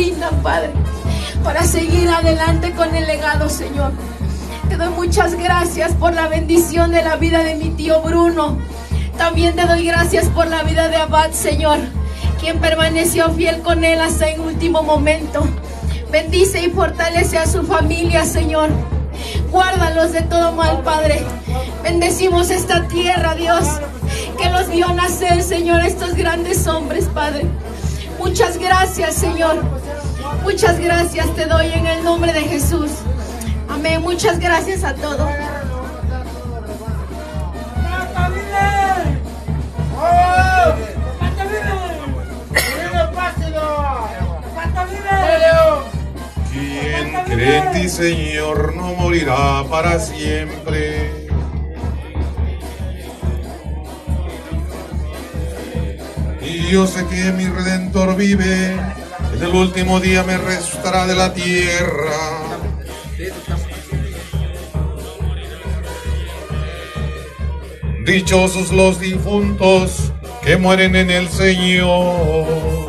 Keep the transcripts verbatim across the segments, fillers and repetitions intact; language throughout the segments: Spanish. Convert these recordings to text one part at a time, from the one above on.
brindan, Padre, para seguir adelante con el legado, Señor. Te doy muchas gracias por la bendición de la vida de mi tío Bruno. También te doy gracias por la vida de Abad, Señor, quien permaneció fiel con él hasta el último momento. Bendice y fortalece a su familia, Señor. Guárdalos de todo mal, Padre. Bendecimos esta tierra, Dios, que los vio nacer, Señor, estos grandes hombres, Padre. Muchas gracias, Señor. Muchas gracias te doy en el nombre de Jesús. Amén. Muchas gracias a todos. Quien cree en ti, Señor, no morirá para siempre. Y yo sé que mi Redentor vive, en el último día me resucitará de la tierra. Dichosos los difuntos que mueren en el Señor.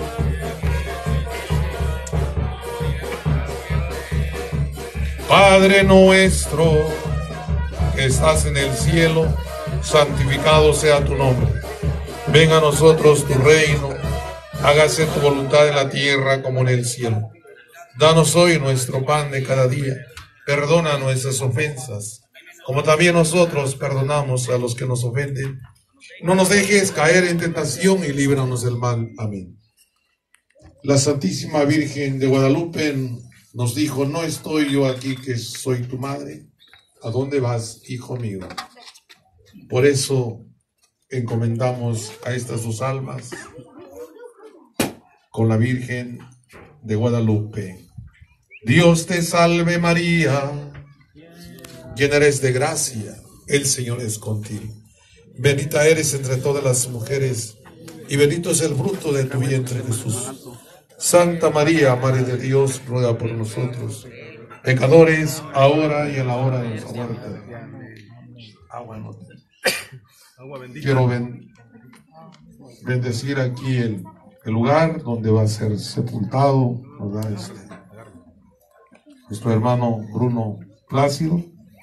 Padre nuestro que estás en el cielo, santificado sea tu nombre. Venga a nosotros tu reino, hágase tu voluntad en la tierra como en el cielo. Danos hoy nuestro pan de cada día, perdona nuestras ofensas, como también nosotros perdonamos a los que nos ofenden. No nos dejes caer en tentación y líbranos del mal. Amén. La Santísima Virgen de Guadalupe nos dijo: no estoy yo aquí, que soy tu madre. ¿A dónde vas, hijo mío? Por eso encomendamos a estas dos almas con la Virgen de Guadalupe. Dios te salve María, llena eres de gracia, el Señor es contigo. Bendita eres entre todas las mujeres, y bendito es el fruto de tu vientre, Jesús. Santa María, Madre de Dios, ruega por nosotros, pecadores, ahora y en la hora de nuestra muerte. Ah, bueno. Quiero ben, bendecir aquí el, el lugar donde va a ser sepultado, ¿verdad? Este, nuestro hermano Bruno Plácido.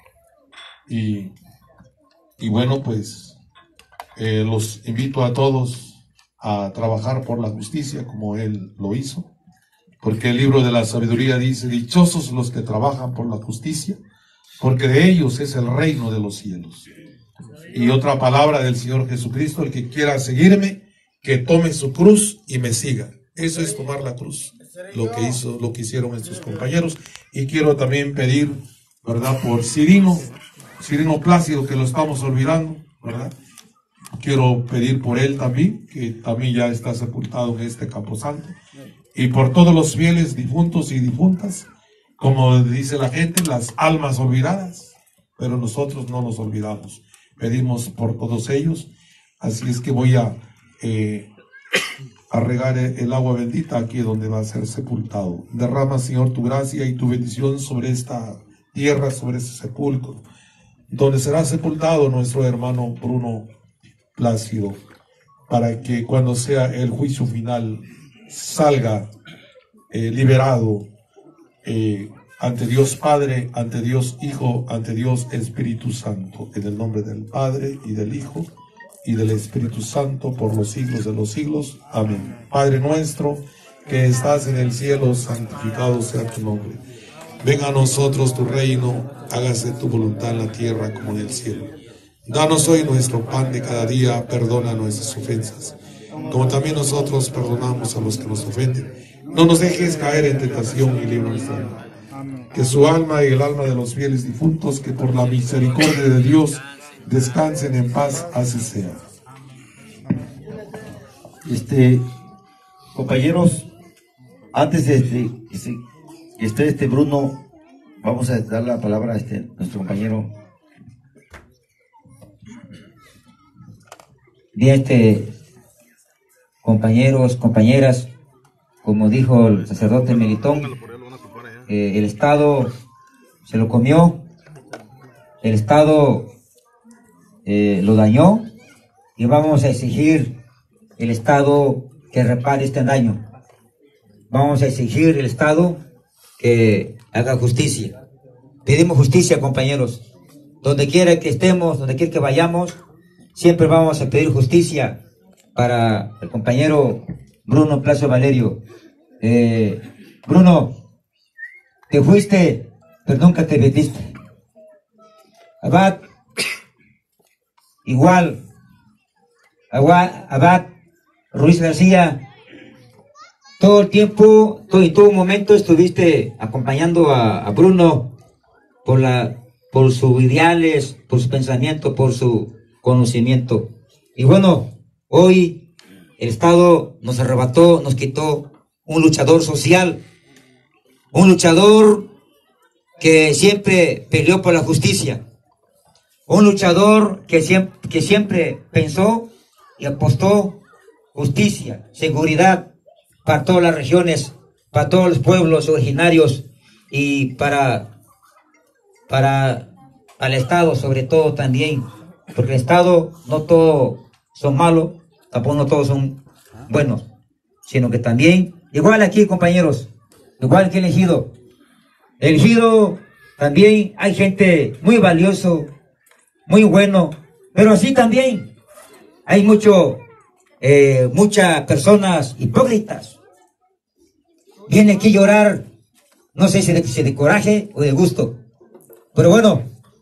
Y, y bueno, pues eh, los invito a todos a trabajar por la justicia como él lo hizo, porque el libro de la sabiduría dice: dichosos los que trabajan por la justicia, porque de ellos es el reino de los cielos. Y otra palabra del Señor Jesucristo: el que quiera seguirme, que tome su cruz y me siga. Eso es tomar la cruz, lo que hizo, lo que hicieron estos compañeros. Y quiero también pedir, ¿verdad?, por Cirino, Cirino Plácido, que lo estamos olvidando, ¿verdad? Quiero pedir por él también, que también ya está sepultado en este camposanto. Y por todos los fieles difuntos y difuntas, como dice la gente, las almas olvidadas, pero nosotros no nos olvidamos. Pedimos por todos ellos. Así es que voy a, eh, a regar el agua bendita aquí donde va a ser sepultado. Derrama, Señor, tu gracia y tu bendición sobre esta tierra, sobre este sepulcro, donde será sepultado nuestro hermano Bruno Plácido, para que cuando sea el juicio final salga eh, liberado eh, ante Dios Padre, ante Dios Hijo, ante Dios Espíritu Santo, en el nombre del Padre y del Hijo y del Espíritu Santo, por los siglos de los siglos. Amén. Padre nuestro que estás en el cielo, santificado sea tu nombre. Venga a nosotros tu reino, hágase tu voluntad en la tierra como en el cielo. Danos hoy nuestro pan de cada día, perdona nuestras ofensas, como también nosotros perdonamos a los que nos ofenden. No nos dejes caer en tentación y líbranos del mal. Que su alma y el alma de los fieles difuntos, que por la misericordia de Dios descansen en paz, así sea. Este, compañeros, antes de este, este, este, este Bruno, vamos a dar la palabra a este, nuestro compañero. Bien, este, compañeros, compañeras, como dijo el sacerdote Melitón, eh, el Estado se lo comió, el Estado eh, lo dañó, y vamos a exigir el Estado que repare este daño. vamos a exigir al Estado que haga justicia. Pedimos justicia, compañeros. Donde quiera que estemos, donde quiera que vayamos, siempre vamos a pedir justicia para el compañero Bruno Plácido Valerio. Eh, Bruno, te fuiste, pero nunca te metiste. Abad, igual. Abad Ruiz García, todo el tiempo, todo, en todo momento estuviste acompañando a, a Bruno por, la, por sus ideales, por su pensamiento, por su conocimiento. Y bueno, hoy el Estado nos arrebató, nos quitó un luchador social, un luchador que siempre peleó por la justicia, un luchador que siempre, que siempre pensó y apostó justicia, seguridad para todas las regiones, para todos los pueblos originarios y para, para al Estado sobre todo también, porque el Estado no todos son malos, tampoco no todos son buenos, sino que también, igual aquí compañeros, igual que el Ejido, el Ejido también hay gente muy valioso, muy bueno, pero así también hay mucho, eh, muchas personas hipócritas. Viene aquí a llorar, no sé si de, si de coraje o de gusto. Pero bueno,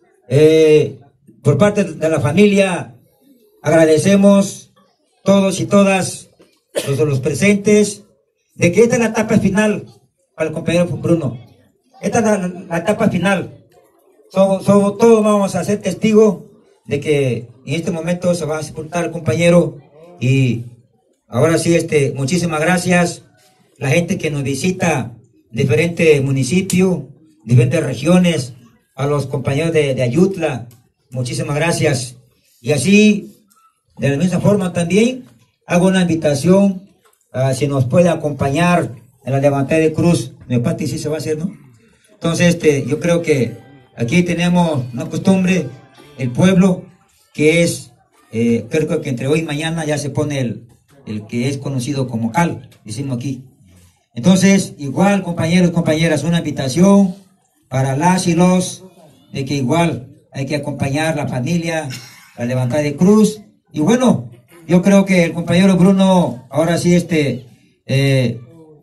eh, por parte de la familia, agradecemos todos y todas los, los presentes, de que esta es la etapa final para el compañero Bruno. Esta es la, la etapa final. Somos, somos, todos vamos a ser testigos de que en este momento se va a sepultar el compañero. Y ahora sí, este, muchísimas gracias. La gente que nos visita, diferentes municipios, diferentes regiones, a los compañeros de, de Ayutla, muchísimas gracias. Y así, de la misma forma también, hago una invitación, uh, si nos puede acompañar en la levantada de cruz. Mi parte sí se va a hacer, ¿no? Entonces, este, yo creo que aquí tenemos una costumbre, el pueblo, que es, eh, creo que entre hoy y mañana ya se pone el, el que es conocido como cal, decimos aquí. Entonces, igual, compañeros y compañeras, una invitación para las y los, de que igual hay que acompañar la familia, la levantada de cruz. Y bueno, yo creo que el compañero Bruno, ahora sí, este, eh,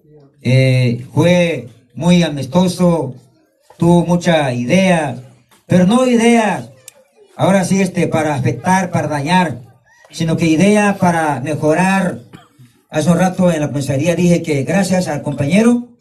eh, fue muy amistoso, tuvo mucha idea, pero no ideas, ahora sí, este, para afectar, para dañar, sino que idea para mejorar. Hace un rato en la comisaría dije que gracias al compañero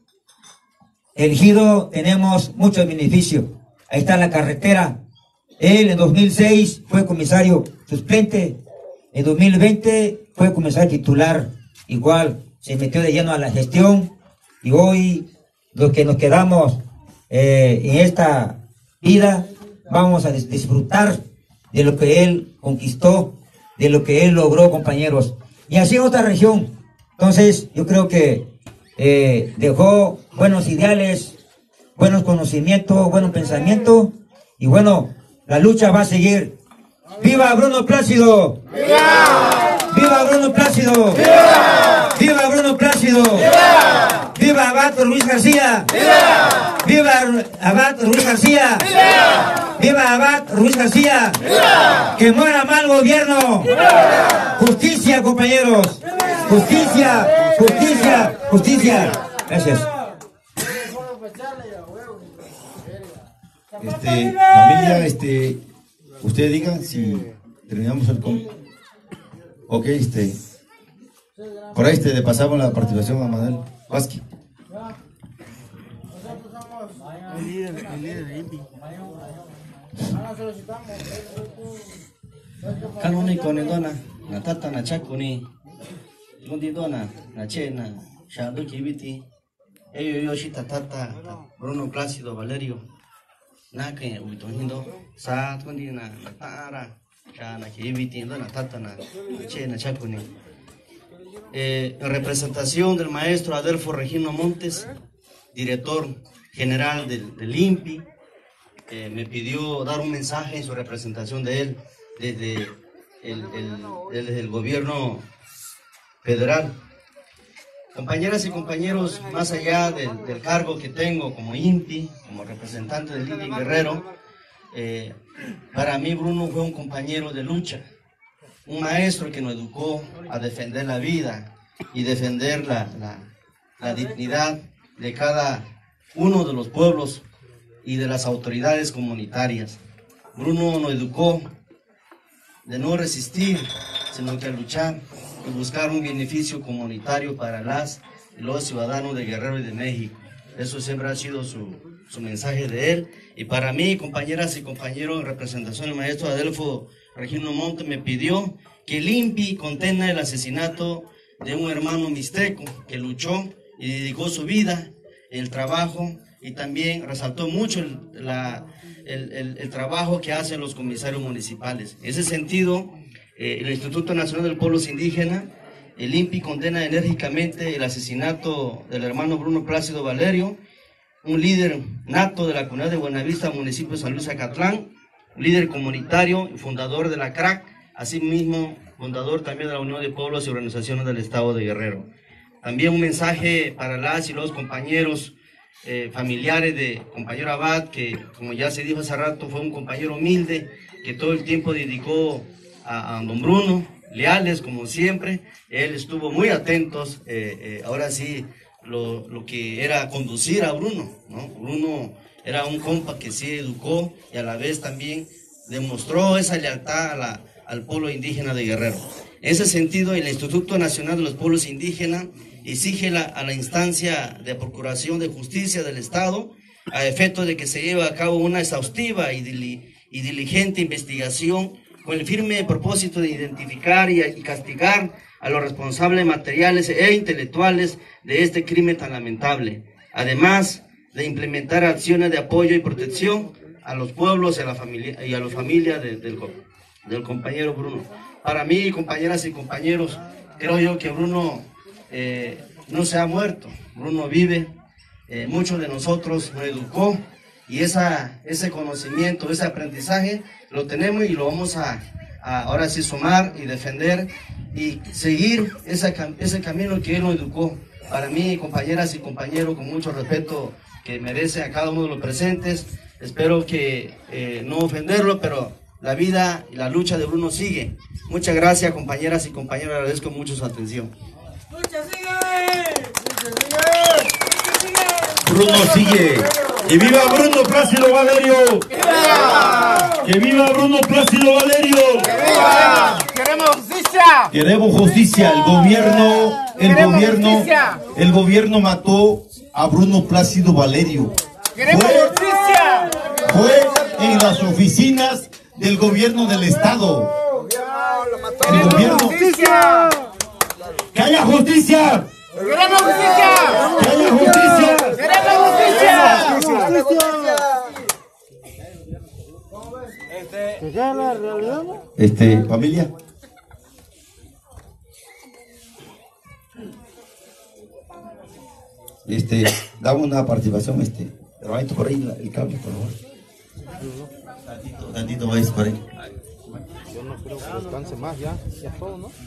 el Ejido tenemos muchos beneficios. Ahí está la carretera. Él en dos mil seis fue comisario suplente, en dos mil veinte fue comisario titular. Igual se metió de lleno a la gestión y hoy los que nos quedamos eh, en esta vida vamos a disfrutar de lo que él conquistó, de lo que él logró, compañeros. Y así en otra región. Entonces, yo creo que eh, dejó buenos ideales, buenos conocimientos, buenos pensamientos. Y bueno, la lucha va a seguir. ¡Viva Bruno Plácido! ¡Viva! ¡Viva Bruno Plácido! ¡Viva! ¡Viva Bruno Plácido! ¡Viva! ¡Viva Abad Ruiz García! ¡Viva! ¡Viva Abad Ruiz García! ¡Viva! ¡Viva Abad Ruiz García! ¡Viva! ¡Que muera mal gobierno! ¡Viva! ¡Justicia, compañeros! ¡Justicia! ¡Justicia! ¡Justicia! Gracias. Este, familia, este, ustedes digan si terminamos el com. Ok, este, por ahí este, le pasamos la participación a Manuel Vázquez. El líder, el líder de I N P I. Kaluni konedona, na tata na chakuni, lundidona, na chena, shadu kibiti, ello yoshita tata, Bruno Plácido Valerio, na que uitohindo, sa tundi na tara, ya na kibiti, na tata na chena chakuni. Eh, en representación del maestro Adelfo Regino Montes, director general del, del I N P I, eh, me pidió dar un mensaje en su representación de él desde el, el, desde el gobierno federal. Compañeras y compañeros, más allá del, del cargo que tengo como I N P I, como representante del I N P I Guerrero, eh, para mí Bruno fue un compañero de lucha, un maestro que nos educó a defender la vida y defender la, la, la dignidad de cada uno de los pueblos y de las autoridades comunitarias. Bruno nos educó de no resistir, sino que luchar y buscar un beneficio comunitario para las y los ciudadanos de Guerrero y de México. Eso siempre ha sido su, su mensaje de él. Y para mí, compañeras y compañeros, en representación del maestro Adelfo Regino Monte, me pidió que el I N P I condene el asesinato de un hermano mixteco que luchó y dedicó su vida, el trabajo, y también resaltó mucho el, la, el, el, el trabajo que hacen los comisarios municipales. En ese sentido, eh, el Instituto Nacional del Pueblos Indígenas, el I N P I condena enérgicamente el asesinato del hermano Bruno Plácido Valerio, un líder nato de la comunidad de Buenavista, municipio de San Luis Acatlán, líder comunitario y fundador de la C R A C, asimismo fundador también de la Unión de Pueblos y Organizaciones del Estado de Guerrero. También un mensaje para las y los compañeros eh, familiares de compañero Abad, que como ya se dijo hace rato, fue un compañero humilde, que todo el tiempo dedicó a, a don Bruno, leales como siempre. Él estuvo muy atentos, eh, eh, ahora sí, lo, lo que era conducir a Bruno, ¿no? Bruno era un compa que sí educó y a la vez también demostró esa lealtad a la, al pueblo indígena de Guerrero. En ese sentido, el Instituto Nacional de los Pueblos Indígenas exige la, a la instancia de Procuración de Justicia del Estado, a efecto de que se lleve a cabo una exhaustiva y, dili, y diligente investigación con el firme propósito de identificar y, y castigar a los responsables materiales e intelectuales de este crimen tan lamentable, además de implementar acciones de apoyo y protección a los pueblos y a la familia y a las familias de, del, del compañero Bruno. Para mí, compañeras y compañeros, creo yo que Bruno eh, no se ha muerto, Bruno vive, eh, muchos de nosotros nos educó y esa, ese conocimiento, ese aprendizaje lo tenemos y lo vamos a, a ahora sí sumar y defender y seguir ese, ese camino que él nos educó. Para mí, compañeras y compañeros, con mucho respeto que merece a cada uno de los presentes, espero que eh, no ofenderlo, pero la vida y la lucha de Bruno sigue. Muchas gracias, compañeras y compañeros, agradezco mucho su atención. ¡Lucha sigue! ¡Lucha sigue! Bruno sigue. ¡Que viva Bruno Plácido Valerio! ¡Que viva! ¡Que viva Bruno Plácido Valerio! ¡Que viva! ¡Queremos justicia! Queremos justicia. El gobierno, el Queremos gobierno, justicia. el gobierno mató a Bruno Plácido Valerio. ¡Queremos Fue- justicia! Fue en las oficinas del gobierno del estado. El ¡Queremos gobierno. justicia! ¡Que haya justicia! ¡Queremos justicia! ¡Que haya justicia! ¡Queremos justicia! Este, familia. Este, damos una participación, este, hermanito, por ahí la- el cable, por favor. Tantito, tantito, vais por ahí. Yo no creo que descanse más ya, ya todo, ¿no?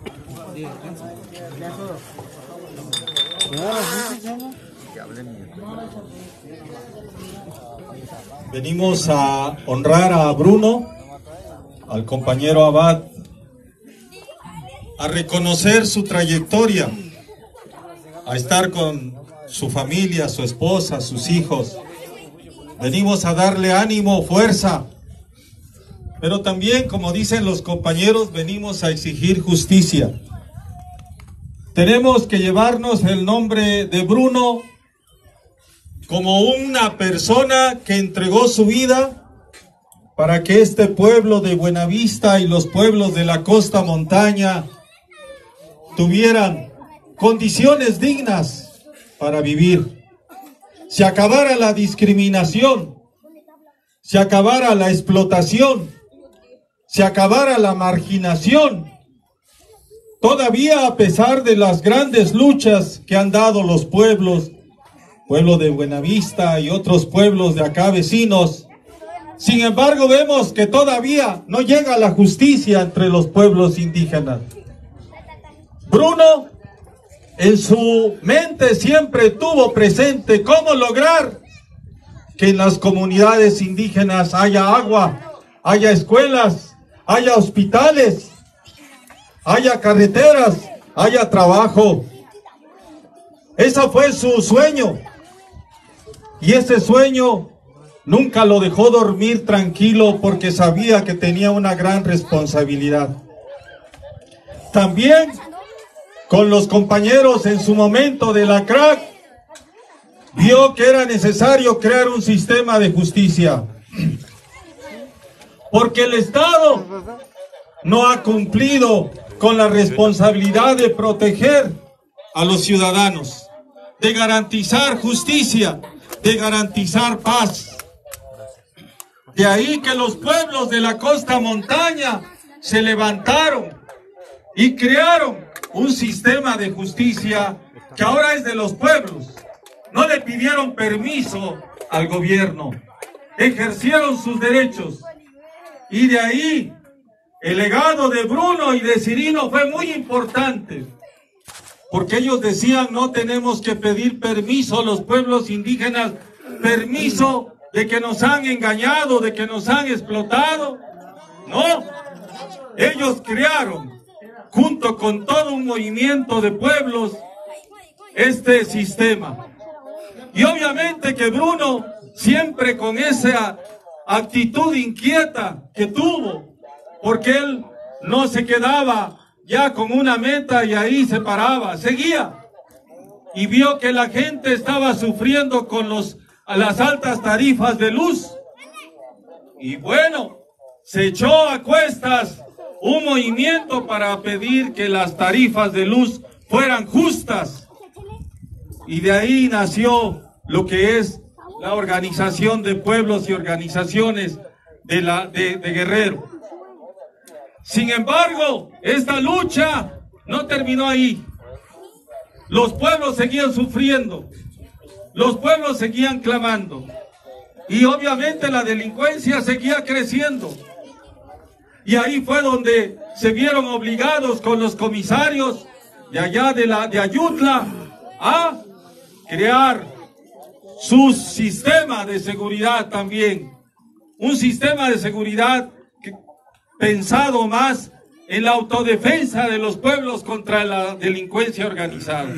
Venimos a honrar a Bruno, al compañero Abad, a reconocer su trayectoria, a estar con su familia, su esposa, sus hijos. Venimos a darle ánimo, fuerza, pero también, como dicen los compañeros, venimos a exigir justicia. Tenemos que llevarnos el nombre de Bruno como una persona que entregó su vida para que este pueblo de Buenavista y los pueblos de la costa montaña tuvieran condiciones dignas para vivir. Se acabara la discriminación, se acabara la explotación, se acabara la marginación. Todavía, a pesar de las grandes luchas que han dado los pueblos, pueblo de Buenavista y otros pueblos de acá vecinos, sin embargo vemos que todavía no llega la justicia entre los pueblos indígenas. Bruno en su mente siempre tuvo presente cómo lograr que en las comunidades indígenas haya agua, haya escuelas, haya hospitales, haya carreteras, haya trabajo. Ese fue su sueño. Y ese sueño nunca lo dejó dormir tranquilo porque sabía que tenía una gran responsabilidad. También con los compañeros en su momento de la C R A C, vio que era necesario crear un sistema de justicia. Porque el Estado no ha cumplido con la responsabilidad de proteger a los ciudadanos, de garantizar justicia, de garantizar paz. De ahí que los pueblos de la costa montaña se levantaron y crearon un sistema de justicia que ahora es de los pueblos. No le pidieron permiso al gobierno, ejercieron sus derechos. Y de ahí el legado de Bruno y de Cirino fue muy importante, porque ellos decían: no tenemos que pedir permiso a los pueblos indígenas, permiso de que nos han engañado, de que nos han explotado. No, ellos crearon, junto con todo un movimiento de pueblos, este sistema. Y obviamente que Bruno, siempre con esa actitud inquieta que tuvo, porque él no se quedaba ya con una meta y ahí se paraba, seguía. Y vio que la gente estaba sufriendo con los, las altas tarifas de luz. Y bueno, se echó a cuestas un movimiento para pedir que las tarifas de luz fueran justas. Y de ahí nació lo que es la Organización de Pueblos y Organizaciones de, la, de, de Guerrero. Sin embargo, esta lucha no terminó ahí. Los pueblos seguían sufriendo, los pueblos seguían clamando, y obviamente la delincuencia seguía creciendo. Y ahí fue donde se vieron obligados con los comisarios de allá de, la, de Ayutla a crear su sistema de seguridad también. Un sistema de seguridad que, pensado más en la autodefensa de los pueblos contra la delincuencia organizada.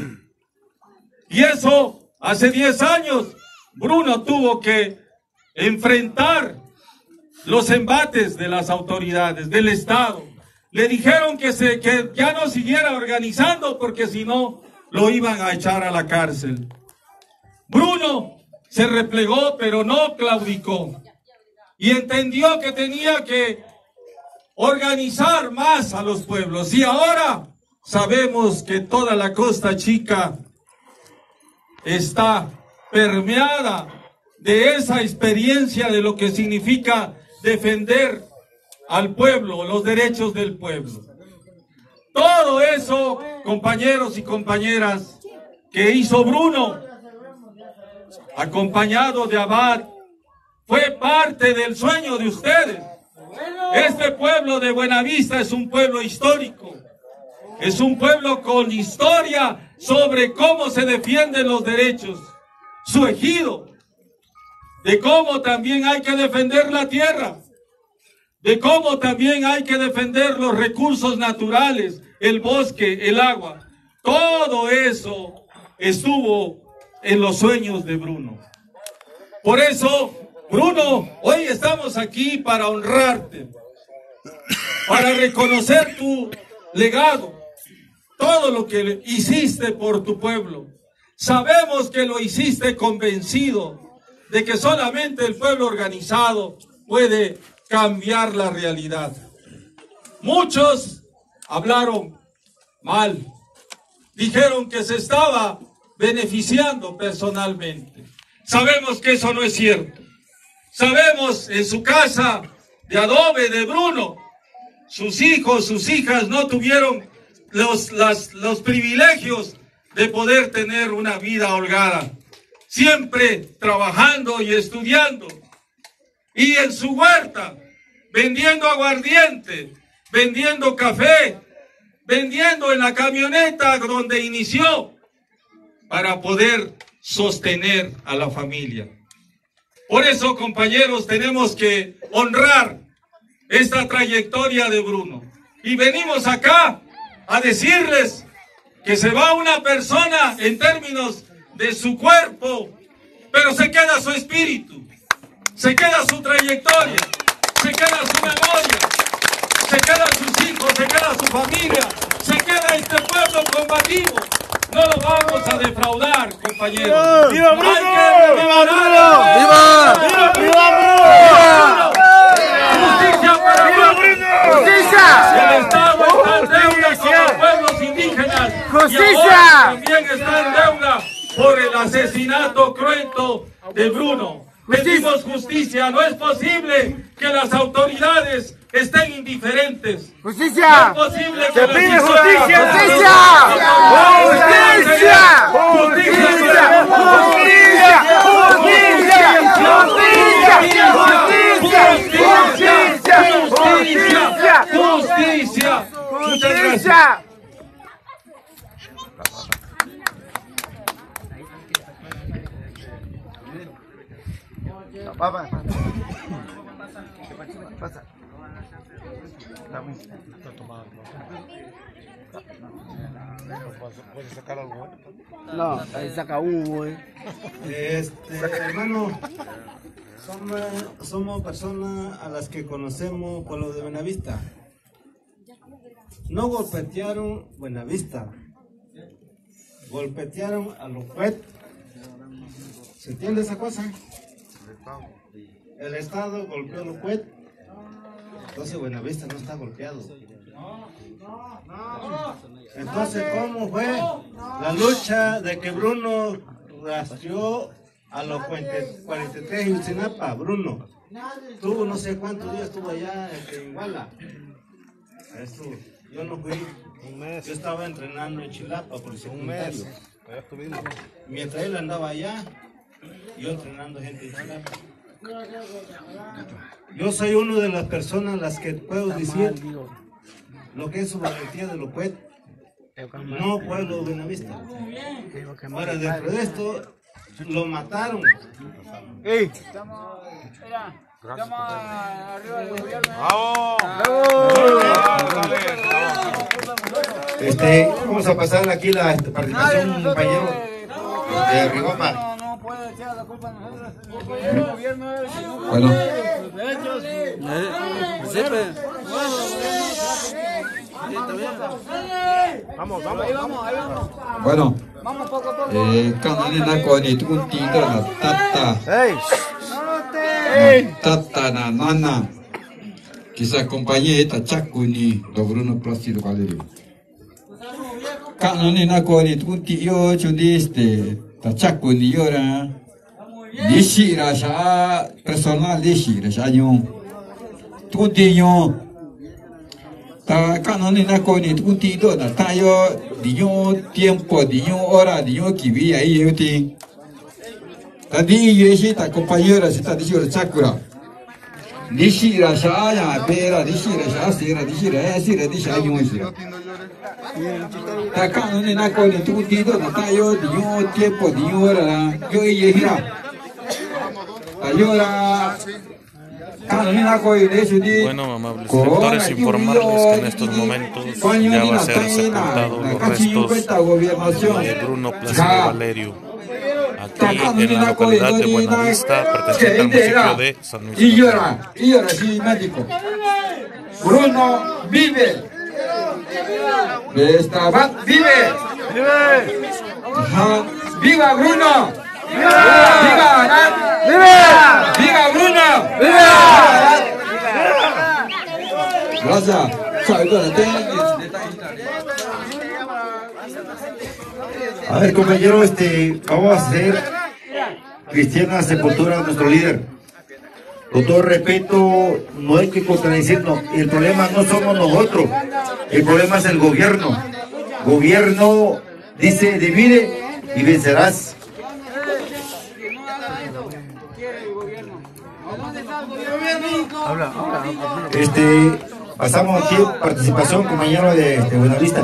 Y eso, hace diez años, Bruno tuvo que enfrentar los embates de las autoridades, del Estado. Le dijeron que, se, que ya no siguiera organizando porque si no, lo iban a echar a la cárcel. Bruno se replegó, pero no claudicó. Y entendió que tenía que organizar más a los pueblos. Y ahora sabemos que toda la Costa Chica está permeada de esa experiencia de lo que significa defender al pueblo, los derechos del pueblo. Todo eso, compañeros y compañeras, que hizo Bruno, acompañado de Abad, fue parte del sueño de ustedes. Este pueblo de Buenavista es un pueblo histórico, es un pueblo con historia sobre cómo se defienden los derechos, su ejido, de cómo también hay que defender la tierra, de cómo también hay que defender los recursos naturales, el bosque, el agua. Todo eso estuvo en los sueños de Bruno. Por eso, Bruno, hoy estamos aquí para honrarte, para reconocer tu legado, todo lo que hiciste por tu pueblo. Sabemos que lo hiciste convencido de que solamente el pueblo organizado puede cambiar la realidad. Muchos hablaron mal, dijeron que se estaba beneficiando personalmente. Sabemos que eso no es cierto. Sabemos en su casa de adobe de Bruno, sus hijos, sus hijas no tuvieron los, las, los privilegios de poder tener una vida holgada. Siempre trabajando y estudiando. Y en su huerta, vendiendo aguardiente, vendiendo café, vendiendo en la camioneta donde inició para poder sostener a la familia. Por eso, compañeros, tenemos que honrar esta trayectoria de Bruno. Y venimos acá a decirles que se va una persona en términos de su cuerpo, pero se queda su espíritu, se queda su trayectoria, se queda su memoria, se quedan sus hijos, se queda su familia, se queda este pueblo combativo. No lo vamos a defraudar, compañeros. ¡Viva Bruno! Hay que rememorar. ¡Viva! ¡Viva, viva Bruno! ¡Justicia para Bruno! ¡Justicia! El Estado está en deuda con los pueblos indígenas. ¡Justicia! Y ahora también está en deuda por el asesinato cruento de Bruno. Pedimos justicia. No es posible que las autoridades estén indiferentes. ¡Justicia! No es posible que ¡Se las pide historias- justicia! ¡Justicia! ¡Justicia! ¡Justicia! ¡Justicia! ¡Justicia! ¡Justicia! Muchas gracias. ¡Justicia! Papá. ¿Qué pasa? No, ahí saca un güey. Este, hermano, somos, somos personas a las que conocemos por lo de Buenavista. No golpetearon Buenavista, golpetearon a los jueces. ¿Se entiende esa cosa? El Estado golpeó a los jueces, entonces Buenavista no está golpeado. Entonces, ¿cómo fue la lucha de que Bruno rastreó a los cuarenta y tres en Sinapa? Bruno tuvo no sé cuántos días, estuvo allá en Iguala. Estuvo. Yo no fui, yo estaba entrenando en Chilapa por el secundario. Mientras él andaba allá, yo entrenando gente en Chilapa. Yo soy una de las personas las que puedo decir lo que es su valentía de los jueces. No pueblo Buenavista. Ahora, dentro de esto, lo mataron. ¡Ey! Este, vamos a pasar aquí la este, participación, un compañero de Rigopa. Bueno, Vamos, vamos, vamos. bueno. Eh, kanani nako ni tukuntido na tata. Tata na nana. Quizá compañía esta chaco ni do Bruno Plácido Valerio. Kanani nako ni tukuntiyo chudiste. Ta chaco ni yora. Dishi rasha personal dishi rasha nyo. Tukuntiyo. Ta kanani nako ni tukuntido na tayo diyo tiempo, diyo hora, diyo kibi ahí yuti. Tadi yeshi ta compañera se está diciendo Sakura. Dishi rasha ya pera, dishi rasha sera, dishi rasha sera, dishi ayunshi. Ta kanani nako ni tukuntido na tayo diyo tiempo, diyo hora, yo yehira. Tayora. Bueno, amables lectores, informarles que en estos momentos ya va a ser sepultado los restos de Bruno Plácido Valerio, aquí en la localidad de Buenavista, perteneciente al municipio de San Luis. Y llora, y llora, sí, médico. Bruno vive. Estaba, vive. Ajá. ¡Viva Bruno! ¡Viva! ¡Viva! ¡Viva! ¡Viva Bruno! ¡Viva! Gracias. A ver, compañero, este, vamos a hacer cristiana sepultura a nuestro líder. Con todo respeto, no hay que contradecirnos. El problema no somos nosotros, el problema es el gobierno. Gobierno dice divide y vencerás. Este, Pasamos aquí participación, compañero de, de Buenavista.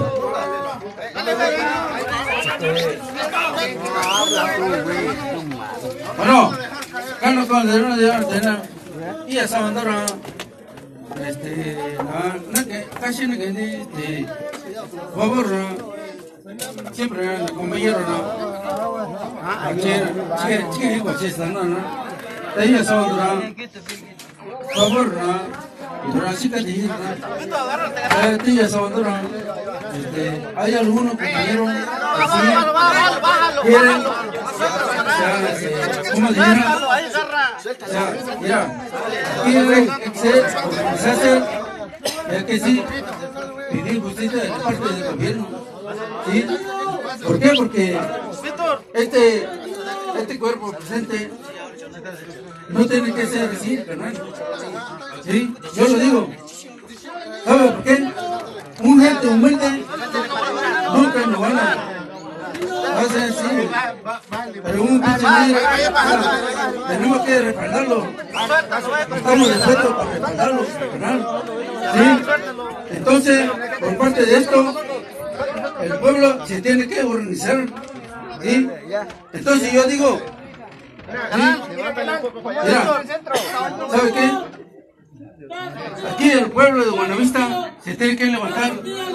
Bueno, Carlos Calderón de Artena y a Sabandora, este, no que casi no que este, por favor, siempre el compañero no, che, che, che, igual che, no, no, de ahí a Sabandora, por favor, no. Francisca Tijita, Tilla Sabandora, este, hay algunos compañeros que sí quieren, o sea, este, ¿cómo dijera? O sea, mira, quieren ser, se hace, es que sí, pedir justicia de parte del gobierno, ¿sí? ¿Por qué? Porque este, este cuerpo presente no tiene que ser así, carnal. ¿Sí? Yo lo digo. ¿Sabe por qué? Un gente humilde nunca nos van a hacer así. Pero un pinche líder, tenemos que respaldarlo. Estamos dispuestos para respaldarlo, carnal. ¿Sí? Entonces, por parte de esto, el pueblo se tiene que organizar. ¿Sí? Entonces yo digo, ¿sí? Mira, ¿sabe qué? Aquí el pueblo de Buenavista se tiene que levantar.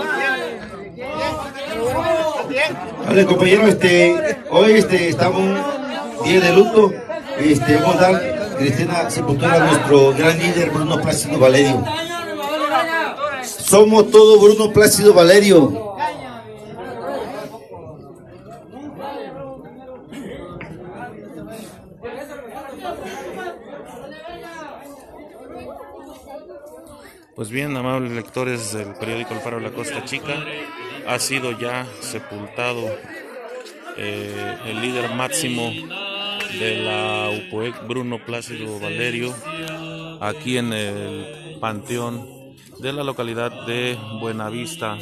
Vale, compañero, este, hoy este, estamos un día de luto. Este, vamos a dar cristiana sepultura a nuestro gran líder Bruno Plácido Valerio. Somos todo Bruno Plácido Valerio. Pues bien, amables lectores del periódico El Faro de la Costa Chica, ha sido ya sepultado eh, el líder máximo de la U P O E C, Bruno Plácido Valerio, aquí en el panteón de la localidad de Buenavista.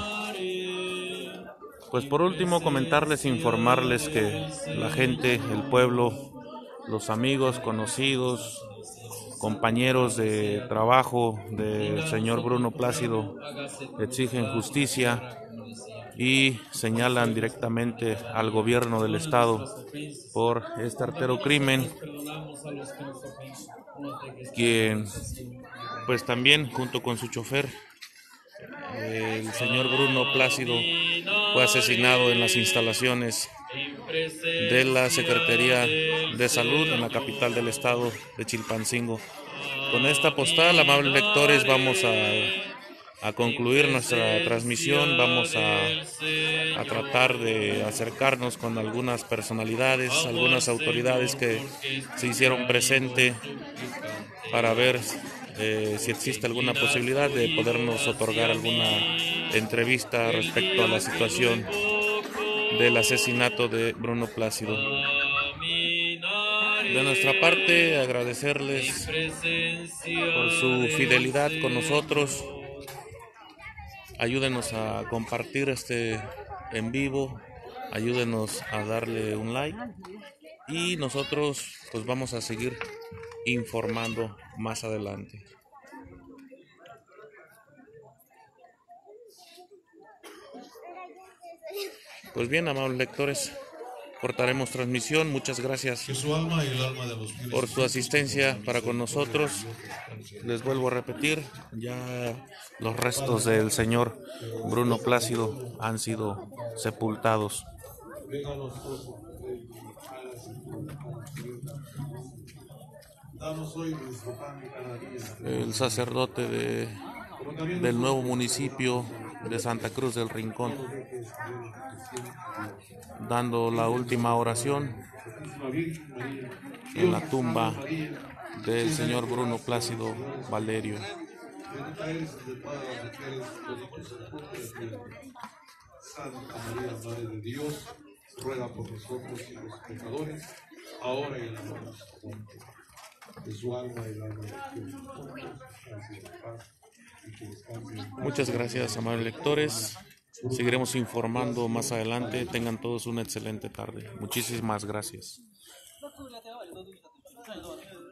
Pues por último, comentarles, informarles que la gente, el pueblo, los amigos, conocidos, compañeros de trabajo del señor Bruno Plácido exigen justicia y señalan directamente al gobierno del estado por este artero crimen, quien pues también junto con su chofer, el señor Bruno Plácido, fue asesinado en las instalaciones de la Secretaría de Salud en la capital del estado de Chilpancingo. Con esta postal, amables lectores, vamos a, a concluir nuestra transmisión. Vamos a, a tratar de acercarnos con algunas personalidades, algunas autoridades que se hicieron presente para ver eh, si existe alguna posibilidad de podernos otorgar alguna entrevista respecto a la situación del asesinato de Bruno Plácido. De nuestra parte, agradecerles por su fidelidad con nosotros. Ayúdenos a compartir este en vivo, ayúdenos a darle un like y nosotros pues vamos a seguir informando más adelante. Pues bien, amables lectores, cortaremos transmisión. Muchas gracias por su asistencia para con nosotros. Les vuelvo a repetir, ya los restos del señor Bruno Plácido han sido sepultados. El sacerdote de, del nuevo municipio de Santa Cruz del Rincón, dando la última oración en la tumba del señor Bruno Plácido Valerio. Santa María, Madre de Dios, ruega por nosotros y los pecadores, ahora y en la hora de nuestra muerte. De su alma y el alma de Jesús. Muchas gracias, amables lectores. Seguiremos informando más adelante. Tengan todos una excelente tarde. Muchísimas gracias.